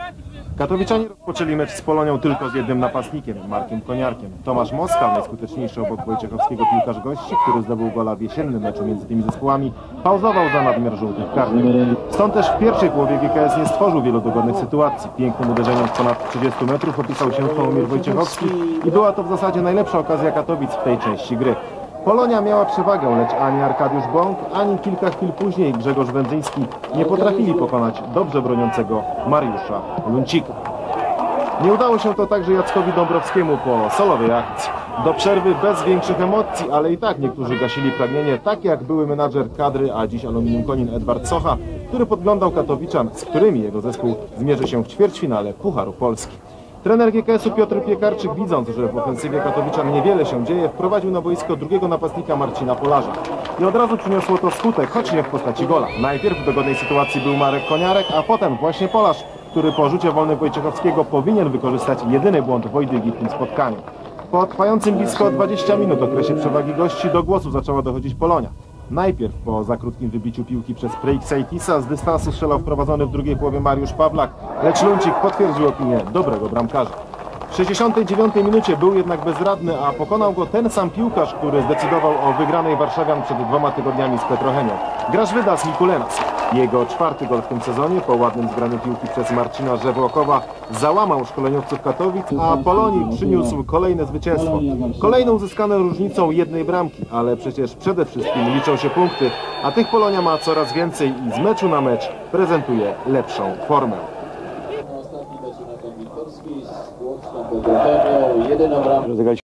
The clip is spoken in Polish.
Katowiczanie rozpoczęli mecz z Polonią tylko z jednym napastnikiem, Markiem Koniarkiem. Tomasz Moskal, najskuteczniejszy obok Wojciechowskiego piłkarz gości, który zdobył gola w jesiennym meczu między tymi zespołami, pauzował za nadmiar żółtych kartek. Stąd też w pierwszej połowie GKS nie stworzył wielu dogodnych sytuacji. Pięknym uderzeniem z ponad 30 metrów opisał się Sławomir Wojciechowski i była to w zasadzie najlepsza okazja Katowic w tej części gry. Polonia miała przewagę, lecz ani Arkadiusz Bąk, ani kilka chwil później Grzegorz Wędzyński nie potrafili pokonać dobrze broniącego Mariusza Luncika. Nie udało się to także Jackowi Dąbrowskiemu po solowej akcji. Do przerwy bez większych emocji, ale i tak niektórzy gasili pragnienie, tak jak były menadżer kadry, a dziś Aluminium Konin Edward Socha, który podglądał Katowiczan, z którymi jego zespół zmierzy się w ćwierćfinale Pucharu Polski. Trener GKS-u Piotr Piekarczyk, widząc, że w ofensywie Katowiczan niewiele się dzieje, wprowadził na boisko drugiego napastnika Marcina Polarza. I od razu przyniosło to skutek, choć nie w postaci gola. Najpierw w dogodnej sytuacji był Marek Koniarek, a potem właśnie Polarz, który po rzucie wolnym Wojciechowskiego powinien wykorzystać jedyny błąd Wojdygi w tym spotkaniu. Po trwającym blisko 20 minut okresie przewagi gości do głosu zaczęła dochodzić Polonia. Najpierw po za krótkim wybiciu piłki przez Preixeitisa z dystansu strzelał wprowadzony w drugiej połowie Mariusz Pawlak, lecz Luncik potwierdził opinię dobrego bramkarza. W 69 minucie był jednak bezradny, a pokonał go ten sam piłkarz, który zdecydował o wygranej Warszawian przed 2 tygodniami z Petrochemią. Grażvydas Mikulenas. Jego 4. gol w tym sezonie po ładnym zgraniu piłki przez Marcina Żewłokowa załamał szkoleniowców Katowic, a Polonii przyniósł kolejne zwycięstwo. Kolejne uzyskane różnicą 1 bramki, ale przecież przede wszystkim liczą się punkty, a tych Polonia ma coraz więcej i z meczu na mecz prezentuje lepszą formę. Ostatni mecz na Wiktorskiej z Łódzką Petrochemią, 1 bramkę.